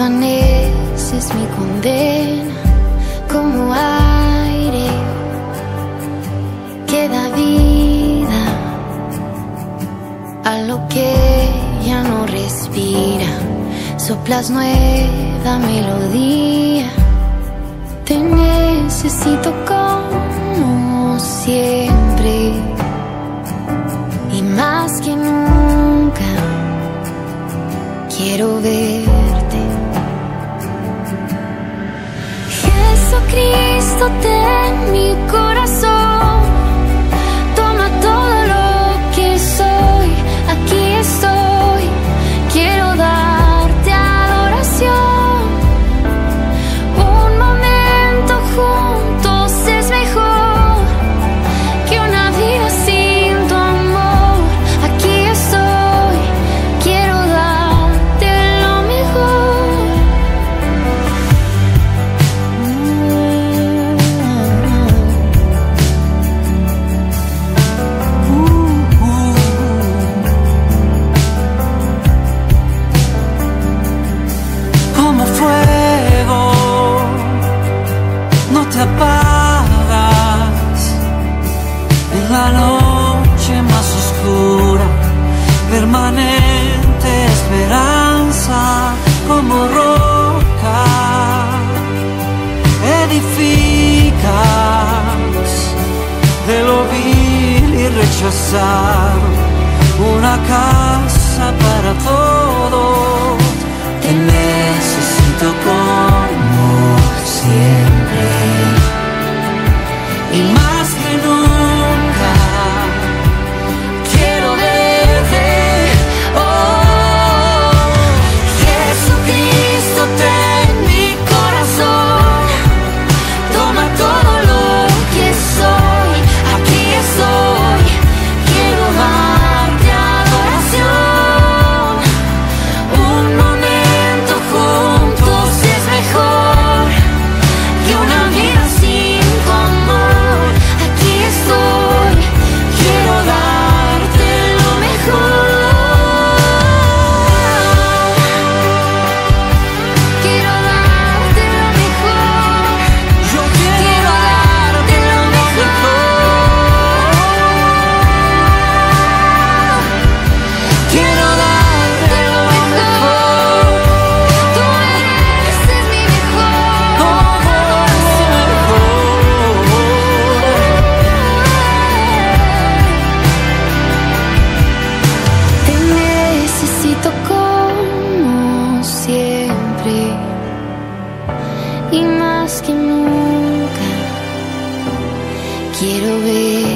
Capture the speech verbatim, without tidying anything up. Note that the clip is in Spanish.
desvaneces mi condena como aire que da vida a lo que ya no respira. Soplas nueva melodía. Te necesito como siempre y más que nunca quiero verte. Jesucristo, ten mi corazón, toma todo lo que soy, aquí estoy, quiero darte adoración. Un momento juntos es mejor que una vida sin tu amor. Aquí estoy, quiero darte lo mejor. Como fuego, no te apagas en la noche más oscura, permanente esperanza como roca, edificas de lo vil y rechazado una casa para todos. Te necesito como siempre y más que nunca quiero verte. Oh, Jesucristo, ten mi corazón, toma todo lo que soy, aquí estoy, quiero darte adoración. Un momento juntos es mejor que una vida sin tu amor. Aquí estoy, quiero darte lo mejor. Quiero darte lo mejor. Yo quiero darte lo mejor. Quiero darte lo mejor. Tú eres mi mejor. Todo es mejor. Te necesito como siempre y más que nunca quiero ver.